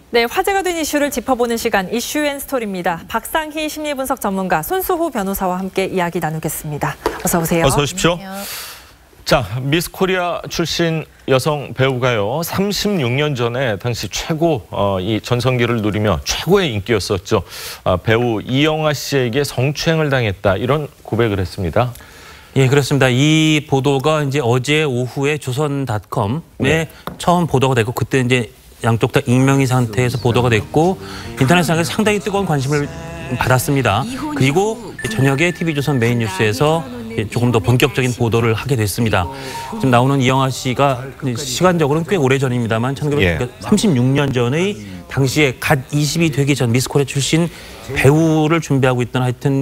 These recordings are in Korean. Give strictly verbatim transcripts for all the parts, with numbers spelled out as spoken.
네, 화제가 된 이슈를 짚어보는 시간 이슈앤스토리입니다. 박상희 심리분석 전문가, 손수호 변호사와 함께 이야기 나누겠습니다. 어서 오세요. 어서 오십시오. 안녕하세요. 자, 미스 코리아 출신 여성 배우가요. 삼십육 년 전에 당시 최고 어, 이 전성기를 누리며 최고의 인기였었죠. 어, 배우 이영하 씨에게 성추행을 당했다, 이런 고백을 했습니다. 예, 그렇습니다. 이 보도가 이제 어제 오후에 조선닷컴에 네. 처음 보도가 됐고, 그때 이제 양쪽 다 익명의 상태에서 보도가 됐고, 인터넷상에서 상당히 뜨거운 관심을 받았습니다. 그리고 저녁에 티비조선 메인 뉴스에서 조금 더 본격적인 보도를 하게 됐습니다. 지금 나오는 이영하 씨가 시간적으로는 꽤 오래전입니다만 천구백삼십육 년 전의 당시에 갓 이십이 되기 전 미스코리아 출신 배우를 준비하고 있던 하여튼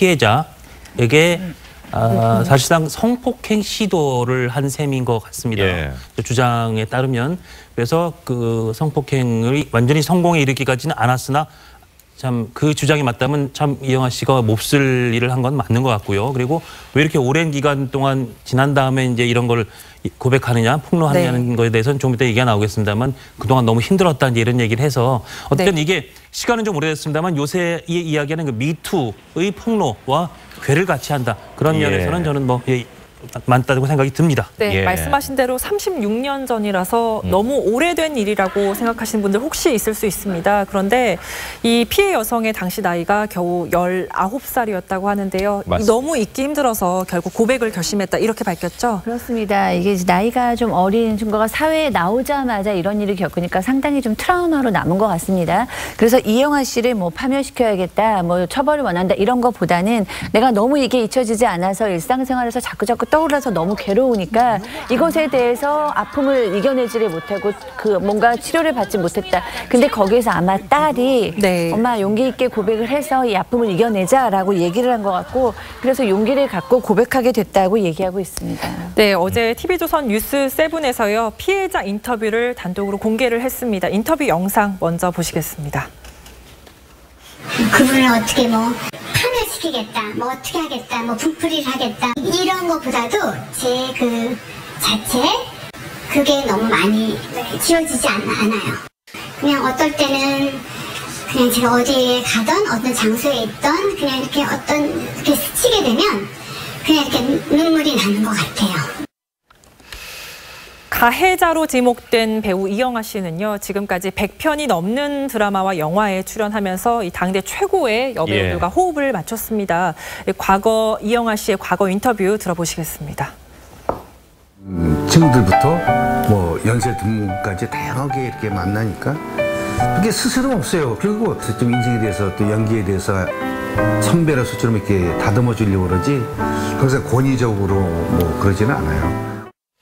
피해자에게 아, 사실상 성폭행 시도를 한 셈인 것 같습니다. 예. 주장에 따르면. 그래서 그 성폭행을 완전히 성공에 이르기까지는 않았으나 참 그 주장이 맞다면 참 이영하 씨가 몹쓸 일을 한 건 맞는 것 같고요. 그리고 왜 이렇게 오랜 기간 동안 지난 다음에 이제 이런 걸 고백하느냐, 폭로하느냐는 네. 거에 대해서는 좀 이따 얘기가 나오겠습니다만, 그동안 너무 힘들었다 이런 얘기를 해서 어쨌든 네. 이게 시간은 좀 오래됐습니다만 요새 이 이야기하는 그 미투의 폭로와 괴를 같이 한다, 그런 예. 면에서는 저는 뭐 예, 많다고 생각이 듭니다. 네, 예. 말씀하신 대로 삼십육 년 전이라서 음. 너무 오래된 일이라고 생각하시는 분들 혹시 있을 수 있습니다. 그런데 이 피해 여성의 당시 나이가 겨우 열아홉 살이었다고 하는데요. 맞습니다. 너무 잊기 힘들어서 결국 고백을 결심했다, 이렇게 밝혔죠? 그렇습니다. 이게 나이가 좀 어린 친구가 사회에 나오자마자 이런 일을 겪으니까 상당히 좀 트라우마로 남은 것 같습니다. 그래서 이영하 씨를 뭐 파면시켜야겠다, 뭐 처벌을 원한다, 이런 것보다는 내가 너무 이게 잊혀지지 않아서 일상생활에서 자꾸자꾸 떠올라서 너무 괴로우니까 이것에 대해서 아픔을 이겨내지를 못하고 그 뭔가 치료를 받지 못했다. 근데 거기에서 아마 딸이 네. 엄마 용기 있게 고백을 해서 이 아픔을 이겨내자라고 얘기를 한 것 같고, 그래서 용기를 갖고 고백하게 됐다고 얘기하고 있습니다. 네, 어제 티비조선 뉴스 세븐에서요 피해자 인터뷰를 단독으로 공개를 했습니다. 인터뷰 영상 먼저 보시겠습니다. 그분을 어떻게 뭐 파멸시키겠다, 뭐 어떻게 하겠다, 뭐 분풀이를 하겠다, 이런 것보다도 제 그 자체, 그게 너무 많이 지워지지 않, 않아요. 그냥 어떨 때는 그냥 제가 어디에 가던 어떤 장소에 있던 그냥 이렇게 어떤 이렇게 스치게 되면 그냥 이렇게 눈물이 나는 것 같아요. 가해자로 지목된 배우 이영하 씨는요, 지금까지 백 편이 넘는 드라마와 영화에 출연하면서 이 당대 최고의 여배우들과 예. 호흡을 맞췄습니다. 과거 이영하 씨의 과거 인터뷰 들어보시겠습니다. 음, 친구들부터 뭐 연세 드문까지 다양하게 이렇게 만나니까 그게 스스럼 없어요. 결국 어쨌든 인생에 대해서 또 연기에 대해서 선배로서처럼 이렇게 다듬어 주려고 그러지, 거기서 권위적으로 뭐 그러지는 않아요.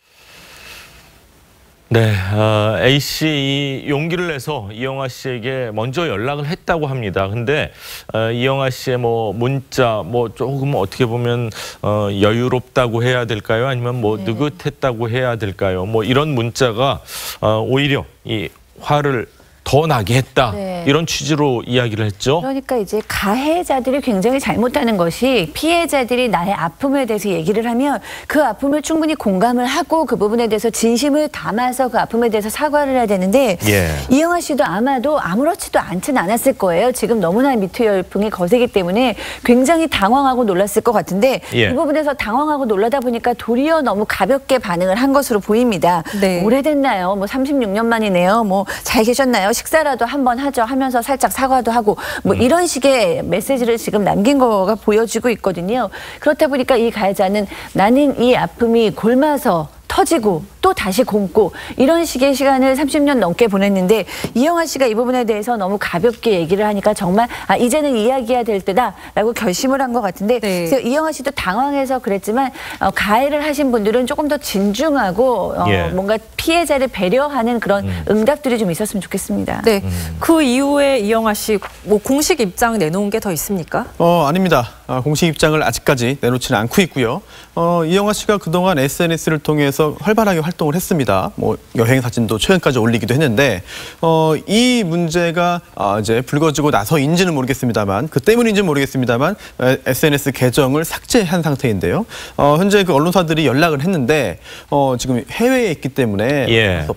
네, 어, A씨 이 용기를 내서 이영하 씨에게 먼저 연락을 했다고 합니다. 근데 어, 이영하 씨의 뭐 문자, 뭐 조금 어떻게 보면 어, 여유롭다고 해야 될까요? 아니면 뭐 네. 느긋했다고 해야 될까요? 뭐 이런 문자가 어, 오히려 이 화를 더 나게 했다. 네. 이런 취지로 이야기를 했죠. 그러니까 이제 가해자들이 굉장히 잘못하는 것이, 피해자들이 나의 아픔에 대해서 얘기를 하면 그 아픔을 충분히 공감을 하고 그 부분에 대해서 진심을 담아서 그 아픔에 대해서 사과를 해야 되는데 예. 이영하 씨도 아마도 아무렇지도 않진 않았을 거예요. 지금 너무나 미투 열풍이 거세기 때문에 굉장히 당황하고 놀랐을 것 같은데 예. 그 부분에서 당황하고 놀라다 보니까 도리어 너무 가볍게 반응을 한 것으로 보입니다. 네. 오래됐나요? 뭐 삼십육 년 만이네요. 뭐 잘 계셨나요? 식사라도 한번 하죠 하면서 살짝 사과도 하고 뭐 음. 이런 식의 메시지를 지금 남긴 거가 보여지고 있거든요. 그렇다 보니까 이 가해자는 나는 이 아픔이 골마서 터지고 또 다시 곪고 이런 식의 시간을 삼십 년 넘게 보냈는데, 이영하 씨가 이 부분에 대해서 너무 가볍게 얘기를 하니까 정말 아 이제는 이야기해야 될 때다라고 결심을 한 것 같은데 네. 그래서 이영하 씨도 당황해서 그랬지만 어, 가해를 하신 분들은 조금 더 진중하고 어, 예. 뭔가 피해자를 배려하는 그런 음. 응답들이 좀 있었으면 좋겠습니다. 네, 음. 그 이후에 이영하 씨 뭐 공식 입장 내놓은 게 더 있습니까? 어 아닙니다. 어, 공식 입장을 아직까지 내놓지는 않고 있고요. 어, 이영하 씨가 그동안 에스엔에스를 통해서 활발하게 활동을 했습니다. 뭐 여행 사진도 최근까지 올리기도 했는데 어, 이 문제가 어, 이제 불거지고 나서인지는 모르겠습니다만, 그 때문인지는 모르겠습니다만 에스엔에스 계정을 삭제한 상태인데요. 어, 현재 그 언론사들이 연락을 했는데 어, 지금 해외에 있기 때문에 예. 할 수 없다.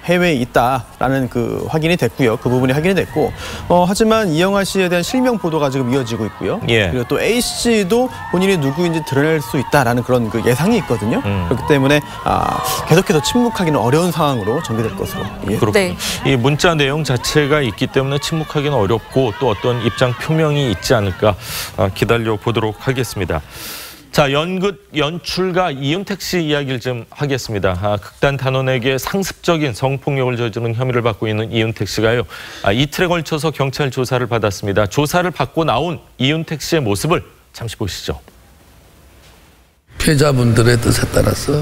해외에 있다라는 그 확인이 됐고요. 그 부분이 확인이 됐고 어, 하지만 이영하 씨에 대한 실명 보도가 지금 이어지고 있고요. 예. 그리고 또 A 씨도 본인이 누구인지 드러낼 수 있다라는 그런 그 예상이 있거든요. 음. 그렇기 때문에 아, 계속해서 침묵하기는 어려운 상황으로 전개될 것으로. 예. 그렇군요. 네. 이 문자 내용 자체가 있기 때문에 침묵하기는 어렵고 또 어떤 입장 표명이 있지 않을까 기다려 보도록 하겠습니다. 자, 연극 연출가 이윤택 씨 이야기를 좀 하겠습니다. 아, 극단 단원에게 상습적인 성폭력을 저지른 혐의를 받고 있는 이윤택 씨가요. 아, 이틀에 걸쳐서 경찰 조사를 받았습니다. 조사를 받고 나온 이윤택 씨의 모습을 잠시 보시죠. 피해자분들의 뜻에 따라서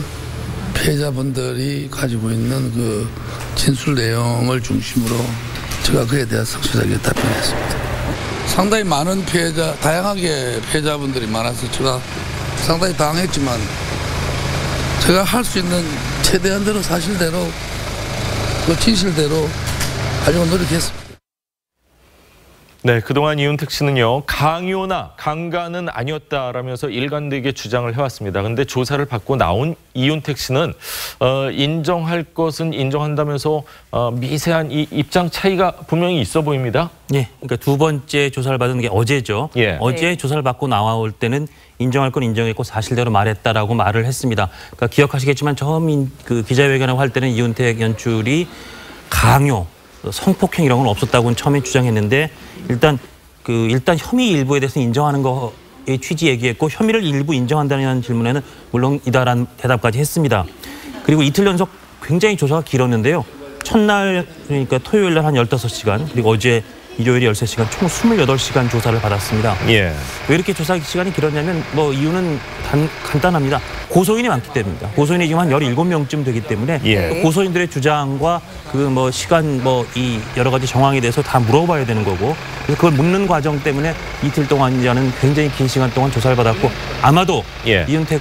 피해자분들이 가지고 있는 그 진술 내용을 중심으로 제가 그에 대해 성실하게 답변했습니다. 상당히 많은 피해자, 다양하게 피해자분들이 많아서 제가 상당히 당황했지만 제가 할 수 있는 최대한 대로 사실대로 그 진실대로 하려고 노력했습니다. 네, 그동안 이윤택 씨는요, 강요나 강간은 아니었다라면서 일관되게 주장을 해왔습니다. 그런데 조사를 받고 나온 이윤택 씨는 어, 인정할 것은 인정한다면서 어, 미세한 이 입장 차이가 분명히 있어 보입니다. 예, 그러니까 두 번째 조사를 받은 게 어제죠. 예. 어제 네. 조사를 받고 나올 때는 인정할 건 인정했고 사실대로 말했다라고 말을 했습니다. 그러니까 기억하시겠지만 처음 그 기자회견을 할 때는 이윤택 연출이 강요, 성폭행 이런 건 없었다고는 처음에 주장했는데 일단 그 일단 혐의 일부에 대해서 인정하는 거의 취지 얘기했고 혐의를 일부 인정한다는 질문에는 물론이다라는 대답까지 했습니다. 그리고 이틀 연속 굉장히 조사가 길었는데요. 첫날 그러니까 토요일 날 한 열다섯 시간 그리고 어제 일요일에 열세 시간 총 스물여덟 시간 조사를 받았습니다. 예. 왜 이렇게 조사 시간이 길었냐면 뭐 이유는 단, 간단합니다. 고소인이 많기 때문입니다. 고소인이 지금 한 열일곱 명쯤 되기 때문에 예. 고소인들의 주장과 그 뭐 시간 뭐 이 여러 가지 정황에 대해서 다 물어봐야 되는 거고 그래서 그걸 묻는 과정 때문에 이틀 동안이라는 굉장히 긴 시간 동안 조사를 받았고 아마도 예. 이윤택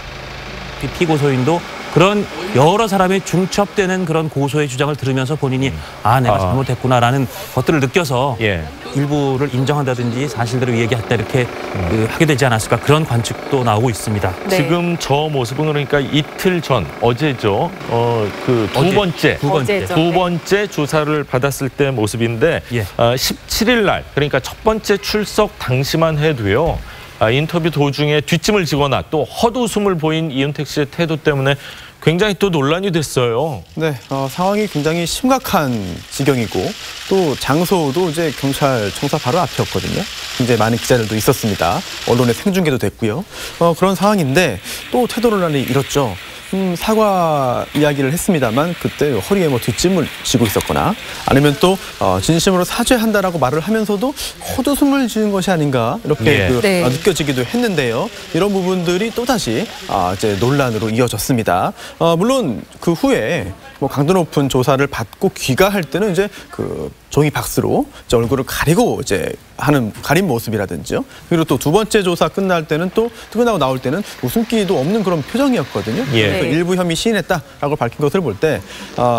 피고소인도 그런 여러 사람의 중첩되는 그런 고소의 주장을 들으면서 본인이 아 내가 아. 잘못했구나라는 것들을 느껴서 예. 일부를 인정한다든지 사실대로 얘기했다 이렇게 음. 그 하게 되지 않았을까 그런 관측도 나오고 있습니다. 네. 지금 저 모습은 그러니까 이틀 전 어제죠. 어, 그 두 번째 두 번째 어제죠. 두 번째 조사를 받았을 때 모습인데 예. 어, 십칠일 날 그러니까 첫 번째 출석 당시만 해도요. 아, 인터뷰 도중에 뒷짐을 지거나 또 헛웃음을 보인 이윤택 씨의 태도 때문에 굉장히 또 논란이 됐어요. 네, 어, 상황이 굉장히 심각한 지경이고 또 장소도 이제 경찰청사 바로 앞이었거든요. 굉장히 많은 기자들도 있었습니다. 언론에 생중계도 됐고요. 어, 그런 상황인데 또 태도 논란이 일었죠. 음, 사과 이야기를 했습니다만 그때 허리에 뭐 뒷짐을 지고 있었거나 아니면 또 어, 진심으로 사죄한다라고 말을 하면서도 헛웃음을 지은 것이 아닌가 이렇게 예. 그, 네. 어, 느껴지기도 했는데요. 이런 부분들이 또다시 어, 이제 논란으로 이어졌습니다. 어, 물론 그 후에 뭐 강도 높은 조사를 받고 귀가할 때는 이제 그 종이 박스로 이제 얼굴을 가리고 이제 하는 가린 모습이라든지요. 그리고 또 두 번째 조사 끝날 때는 또 끝나고 나올 때는 웃음기도 없는 그런 표정이었거든요. 예. 그래서 네. 일부 혐의 시인했다라고 밝힌 것을 볼 때 어,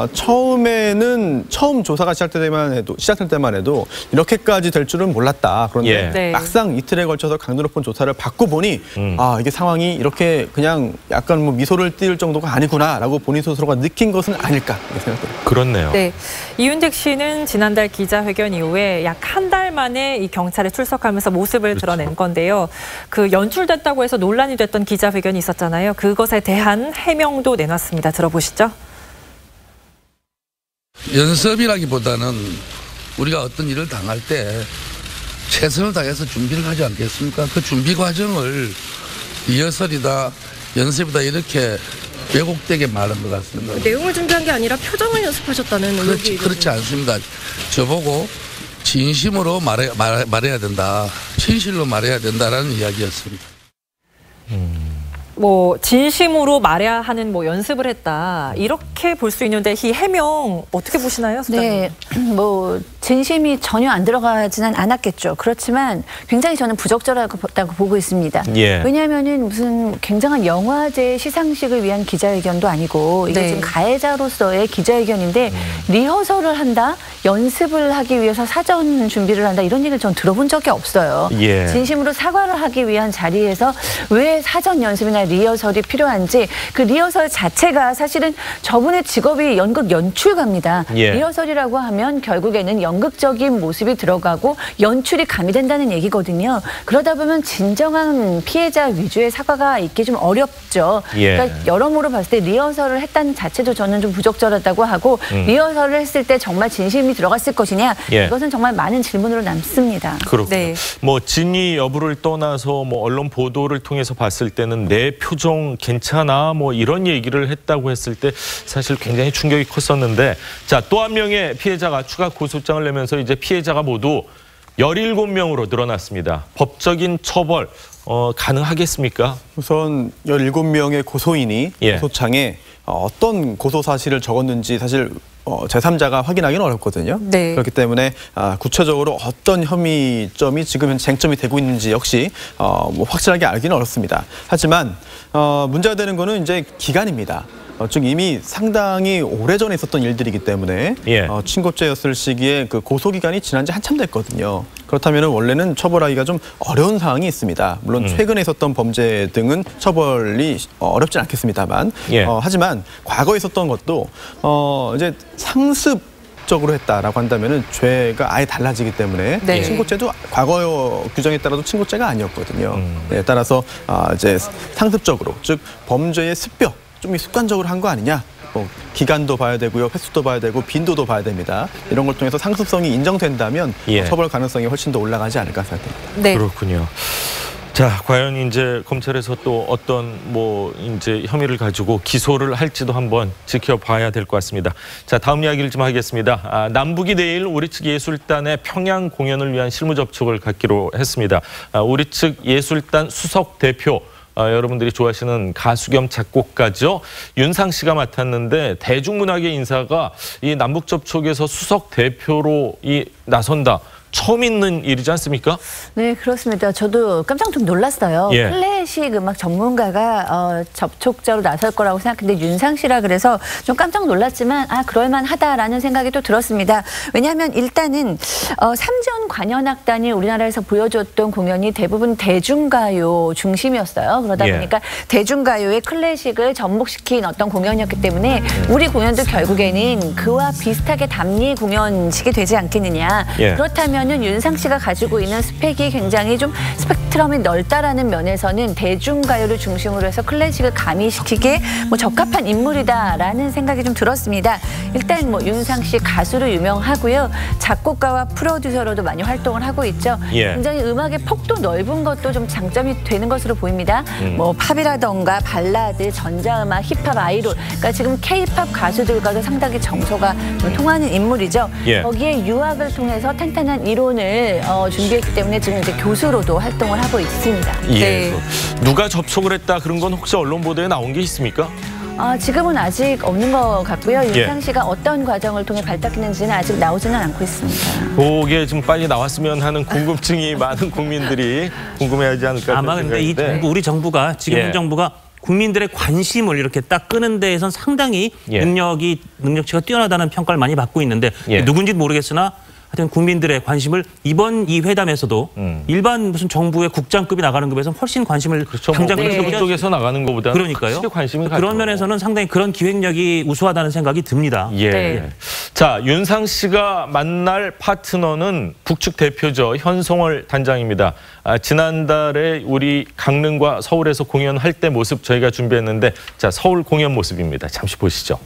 처음에는 처음 조사가 시작될 때만 해도 시작될 때만 해도 이렇게까지 될 줄은 몰랐다. 그런데 예. 네. 막상 이틀에 걸쳐서 강도 높은 조사를 받고 보니 음. 아 이게 상황이 이렇게 그냥 약간 뭐 미소를 띄울 정도가 아니구나라고 본인 스스로가 느낀 것은 아닐까 이렇게 생각됩니다. 그렇네요. 네, 이윤택 씨는 지난달 기자회견 이후에 약 한 달 만에 이 경찰에 출석하면서 모습을 그렇죠. 드러낸 건데요. 그 연출됐다고 해서 논란이 됐던 기자회견이 있었잖아요. 그것에 대한 해명도 내놨습니다. 들어보시죠. 연습이라기보다는 우리가 어떤 일을 당할 때 최선을 다해서 준비를 하지 않겠습니까? 그 준비 과정을 리허설이다, 연습이다 이렇게 왜곡되게 말한 것 같습니다. 내용을 준비한 게 아니라 표정을 연습하셨다는 그렇지, 의혹이 그렇지 않습니다. 저보고 진심으로 말해, 말, 말해야 된다. 진실로 말해야 된다라는 이야기였습니다. 뭐 진심으로 말해야 하는 뭐 연습을 했다 이렇게 볼 수 있는데 이 해명 어떻게 보시나요, 소장님? 네, 뭐 진심이 전혀 안 들어가지는 않았겠죠. 그렇지만 굉장히 저는 부적절하다고 보고 있습니다. 예. 왜냐하면은 무슨 굉장한 영화제 시상식을 위한 기자회견도 아니고 이게 네. 지금 가해자로서의 기자회견인데 음. 리허설을 한다, 연습을 하기 위해서 사전 준비를 한다 이런 얘기를 전 들어본 적이 없어요. 예. 진심으로 사과를 하기 위한 자리에서 왜 사전 연습이나 리허설이 필요한지 그 리허설 자체가 사실은 저분의 직업이 연극 연출가입니다. 예. 리허설이라고 하면 결국에는 연극적인 모습이 들어가고 연출이 가미된다는 얘기거든요. 그러다 보면 진정한 피해자 위주의 사과가 있기 좀 어렵죠. 예. 그러니까 여러모로 봤을 때 리허설을 했다는 자체도 저는 좀 부적절하다고 하고 음. 리허설을 했을 때 정말 진심이 들어갔을 것이냐 예. 이것은 정말 많은 질문으로 남습니다. 그렇군요. 네. 뭐 진위 여부를 떠나서 뭐 언론 보도를 통해서 봤을 때는 내 표정 괜찮아 뭐 이런 얘기를 했다고 했을 때 사실 굉장히 충격이 컸었는데 자, 또 한 명의 피해자가 추가 고소장을 내면서 이제 피해자가 모두 열일곱 명으로 늘어났습니다. 법적인 처벌 어, 가능하겠습니까? 우선 열일곱 명의 고소인이 예. 고소장에 어떤 고소 사실을 적었는지 사실 어, 제삼자가 확인하기는 어렵거든요. 네. 그렇기 때문에 아, 구체적으로 어떤 혐의점이 지금 현재 쟁점이 되고 있는지 역시 어, 뭐 확실하게 알기는 어렵습니다. 하지만 어, 문제가 되는 거는 이제 기간입니다. 어, 즉 이미 상당히 오래전에 있었던 일들이기 때문에 예. 어, 친고죄였을 시기에 그 고소 기간이 지난 지 한참 됐거든요. 그렇다면 원래는 처벌하기가 좀 어려운 사항이 있습니다. 물론 음. 최근에 있었던 범죄 등은 처벌이 어렵진 않겠습니다만 예. 어, 하지만 과거에 있었던 것도 어, 이제 상습 적으로 했다라고 한다면은 죄가 아예 달라지기 때문에 네. 친고죄도 과거 규정에 따라도 친고죄가 아니었거든요. 음. 네, 따라서 아, 이제 상습적으로 즉 범죄의 습격 좀 습관적으로 한 거 아니냐? 뭐 기간도 봐야 되고요, 횟수도 봐야 되고 빈도도 봐야 됩니다. 이런 걸 통해서 상습성이 인정된다면 예. 처벌 가능성이 훨씬 더 올라가지 않을까 생각됩니다. 네. 그렇군요. 자, 과연 이제 검찰에서 또 어떤 뭐 이제 혐의를 가지고 기소를 할지도 한번 지켜봐야 될 것 같습니다. 자, 다음 이야기를 좀 하겠습니다. 아, 남북이 내일 우리 측 예술단의 평양 공연을 위한 실무 접촉을 갖기로 했습니다. 아, 우리 측 예술단 수석 대표. 아, 여러분들이 좋아하시는 가수 겸 작곡가죠. 윤상 씨가 맡았는데 대중문학의 인사가 이 남북 접촉에서 수석 대표로 이 나선다. 처음 있는 일이지 않습니까? 네, 그렇습니다. 저도 깜짝 좀 놀랐어요. 예. 클래식 음악 전문가가 어, 접촉자로 나설 거라고 생각했는데 윤상 씨라 그래서 좀 깜짝 놀랐지만 아 그럴만하다라는 생각이 또 들었습니다. 왜냐하면 일단은 어, 삼전 관현악단이 우리나라에서 보여줬던 공연이 대부분 대중가요 중심이었어요. 그러다 예. 보니까 대중가요의 클래식을 접목시킨 어떤 공연이었기 때문에 우리 공연도 결국에는 그와 비슷하게 담리 공연식이 되지 않겠느냐. 예. 그렇다면 은 윤상 씨가 가지고 있는 스펙이 굉장히 좀 스펙트럼이 넓다라는 면에서는 대중가요를 중심으로 해서 클래식을 가미시키기에 뭐 적합한 인물이다라는 생각이 좀 들었습니다. 일단 뭐 윤상 씨 가수로 유명하고요. 작곡가와 프로듀서로도 많이 활동을 하고 있죠. 예. 굉장히 음악의 폭도 넓은 것도 좀 장점이 되는 것으로 보입니다. 음. 뭐 팝이라던가 발라드, 전자음악, 힙합, 아이돌. 그러니까 지금 K-팝 가수들과도 상당히 정서가 좀 통하는 인물이죠. 예. 거기에 유학을 통해서 탄탄한 이론을 어, 준비했기 때문에 지금 이제 교수로도 활동을 하고 있습니다. 예. 네. 누가 접촉을 했다 그런 건 혹시 언론 보도에 나온 게 있습니까? 아, 지금은 아직 없는 것 같고요. 예. 윤상 씨가 어떤 과정을 통해 발탁했는지는 아직 나오지는 않고 있습니다. 그게 좀 빨리 나왔으면 하는 궁금증이 많은 국민들이 궁금해하지 않을까. 아마 근데 이 정부, 우리 정부가 지금 예. 현 정부가 국민들의 관심을 이렇게 딱 끄는 데에선 상당히 예. 능력이 능력치가 뛰어나다는 평가를 많이 받고 있는데 예. 누군지는 모르겠으나 하여튼 국민들의 관심을 이번 이 회담에서도 음. 일반 무슨 정부의 국장급이 나가는 급에서 훨씬 관심을 그렇죠. 당장 뭐 그렇게 네. 쪽에서 나가는 것보다는 그러니까요. 확실히 관심이 그런 가죠. 면에서는 상당히 그런 기획력이 우수하다는 생각이 듭니다. 예. 네. 자, 윤상 씨가 만날 파트너는 북측 대표죠. 현송월 단장입니다. 아, 지난달에 우리 강릉과 서울에서 공연할 때 모습 저희가 준비했는데 자, 서울 공연 모습입니다. 잠시 보시죠.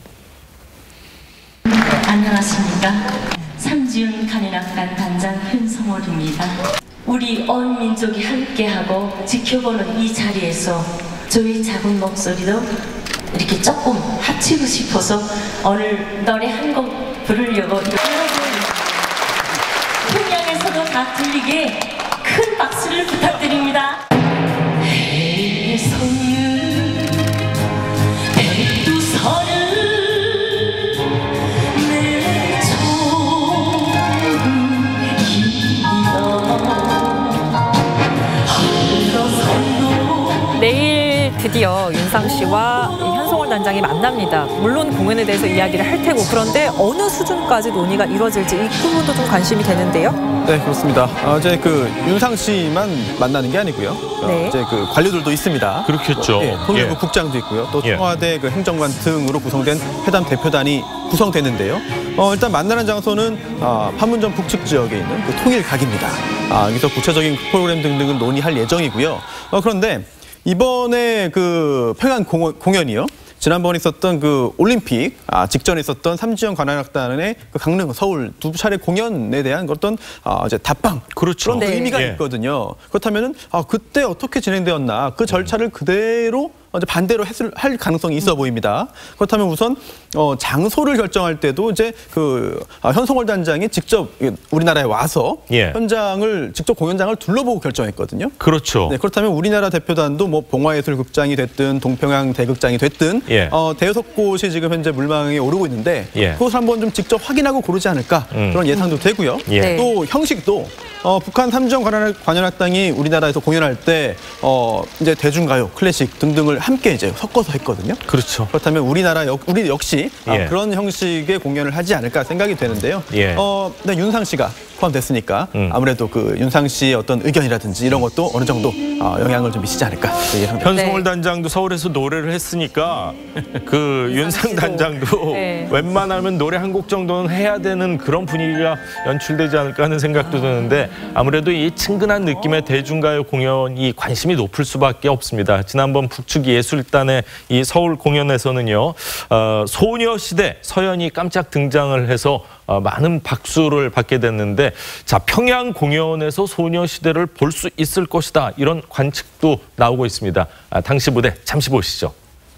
네, 안녕하십니까. 삼지윤 간현악단 단장 현송월입니다. 우리 온 민족이 함께하고 지켜보는 이 자리에서 저희 작은 목소리도 이렇게 조금 합치고 싶어서 오늘 노래 한 곡 부르려고 여러분 평양에서도 다 들리게 큰 박수를 부탁드립니다. 헤이 손유 백두산을 내 총 윤상 씨와 이 현송월 단장이 만납니다. 물론 공연에 대해서 이야기를 할 테고 그런데 어느 수준까지 논의가 이루어질지 이 부분도 좀 관심이 되는데요. 네, 그렇습니다. 어, 이제 그 윤상 씨만 만나는 게 아니고요. 네. 어, 이제 그 관료들도 있습니다. 그렇죠. 어, 예, 통일부 예. 국장도 있고요. 또 예. 청와대 그 행정관 등으로 구성된 회담 대표단이 구성되는데요. 어, 일단 만나는 장소는 아, 판문점 북측 지역에 있는 그 통일각입니다. 아, 여기서 구체적인 프로그램 등등을 논의할 예정이고요. 어, 그런데 이번에 그 평양 공원, 공연이요. 지난번에 있었던 그 올림픽 아, 직전에 있었던 삼지연 관현악단의 그 강릉, 서울 두 차례 공연에 대한 어떤 아, 이제 답방 그렇죠. 그런 네. 의미가 예. 있거든요. 그렇다면은 아, 그때 어떻게 진행되었나 그 절차를 그대로 이제 반대로 했을, 할 가능성이 있어 보입니다. 그렇다면 우선 어, 장소를 결정할 때도 이제 그 아, 현송월 단장이 직접 우리나라에 와서 예. 현장을 직접 공연장을 둘러보고 결정했거든요. 그렇죠. 네, 그렇다면 우리나라 대표단도 뭐 봉화예술극장이 됐든 동평양 대극장이 됐든 예. 어, 대여섯 곳이 지금 현재 물망에 오르고 있는데 예. 그것을 한번 좀 직접 확인하고 고르지 않을까 음. 그런 예상도 되고요. 예. 네. 또 형식도 어, 북한 삼지연 관현악당이 우리나라에서 공연할 때 어, 이제 대중가요, 클래식 등등을 함께 이제 섞어서 했거든요. 그렇죠. 그렇다면 우리나라 역, 우리 역시 예. 아, 그런 형식의 공연을 하지 않을까 생각이 되는데요. 예. 어, 네, 윤상 씨가 포함됐으니까 음. 아무래도 그 윤상 씨의 어떤 의견이라든지 이런 것도 어느 정도 어, 영향을 좀 미치지 않을까 예상됩니다. 현송월 네. 단장도 서울에서 노래를 했으니까 그 윤상 씨도. 단장도 네. 웬만하면 노래 한 곡 정도는 해야 되는 그런 분위기가 연출되지 않을까 하는 생각도 드는데 아무래도 이 친근한 느낌의 대중가요 공연이 관심이 높을 수밖에 없습니다. 지난번 북측 예술단의 이 서울 공연에서는요. 어, 소녀시대 서연이 깜짝 등장을 해서 어, 많은 박수를 받게 됐는데 자 평양 공연에서 소녀시대를 볼 수 있을 것이다. 이런 관측도 나오고 있습니다. 아, 당시 무대 잠시 보시죠.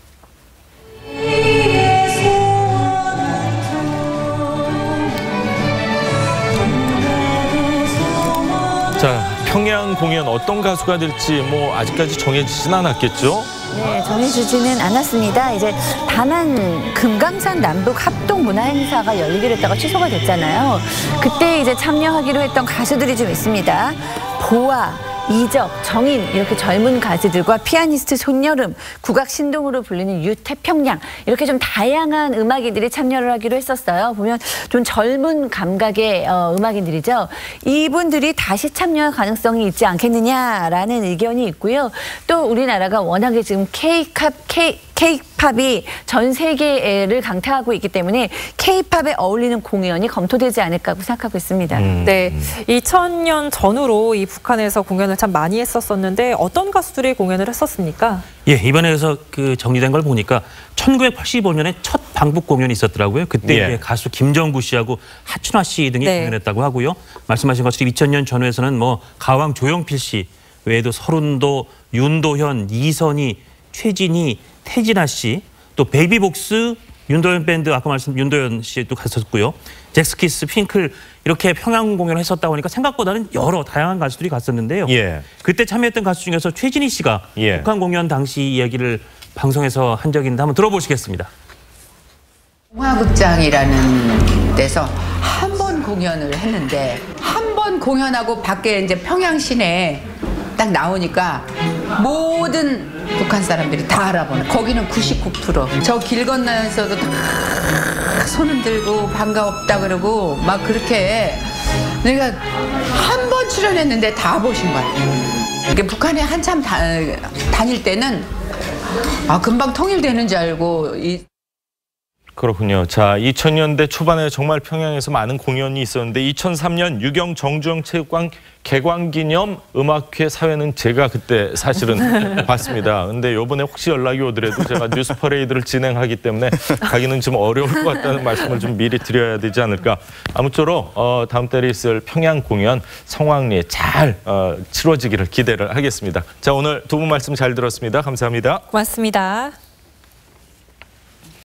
자, 평양 공연 어떤 가수가 될지 뭐 아직까지 정해지진 않았겠죠? 네, 정해지지는 않았습니다. 이제 다만 금강산 남북 합동 문화 행사가 열리기로 했다가 취소가 됐잖아요. 그때 이제 참여하기로 했던 가수들이 좀 있습니다. 보아, 이적, 정인 이렇게 젊은 가수들과 피아니스트 손여름, 국악 신동으로 불리는 유태평양 이렇게 좀 다양한 음악인들이 참여를 하기로 했었어요. 보면 좀 젊은 감각의 어, 음악인들이죠. 이분들이 다시 참여할 가능성이 있지 않겠느냐라는 의견이 있고요. 또 우리나라가 워낙에 지금 K-팝, K, K-팝이 전 세계를 강타하고 있기 때문에 K-팝에 어울리는 공연이 검토되지 않을까 생각하고 있습니다. 음. 네, 이천 년 전후로 이 북한에서 공연을 참 많이 했었었는데 어떤 가수들이 공연을 했었습니까? 예, 이번에서 그 정리된 걸 보니까 천구백팔십오 년에 첫 방북 공연이 있었더라고요. 그때 예. 이제 가수 김정구 씨하고 하춘화 씨 등이 네. 공연했다고 하고요. 말씀하신 것처럼 이천 년 전후에서는 뭐 가왕 조용필 씨 외에도 서른도, 윤도현, 이선희, 최진희, 태진아 씨, 또 베이비복스, 윤도현 밴드 아까 말씀 윤도현 씨도 갔었고요. 잭스키스, 핑클 이렇게 평양 공연을 했었다고 하니까 생각보다는 여러 다양한 가수들이 갔었는데요. 예. 그때 참여했던 가수 중에서 최진희 씨가 예. 북한 공연 당시 이야기를 방송에서 한 적이 있는데 한번 들어보시겠습니다. 동화극장이라는 데서 한 번 공연을 했는데 한 번 공연하고 밖에 이제 평양 시내에 딱 나오니까 모든 북한 사람들이 다 알아보는 거기는 구십구 퍼센트 저 길 건너에서도 다 손을 들고 반가웠다 그러고 막 그렇게 내가 한 번 출연했는데 다 보신 거야. 이게 북한에 한참 다, 다닐 때는 아 금방 통일되는 줄 알고 이 그렇군요. 자, 이천 년대 초반에 정말 평양에서 많은 공연이 있었는데 이천삼 년 유경 정주영 체육관 개관기념 음악회 사회는 제가 그때 사실은 봤습니다. 근데 이번에 혹시 연락이 오더라도 제가 뉴스 퍼레이드를 진행하기 때문에 가기는 좀 어려울 것 같다는 말씀을 좀 미리 드려야 되지 않을까. 아무쪼록 어, 다음 달에 있을 평양 공연 성황리에 잘 어, 치러지기를 기대를 하겠습니다. 자, 오늘 두 분 말씀 잘 들었습니다. 감사합니다. 고맙습니다.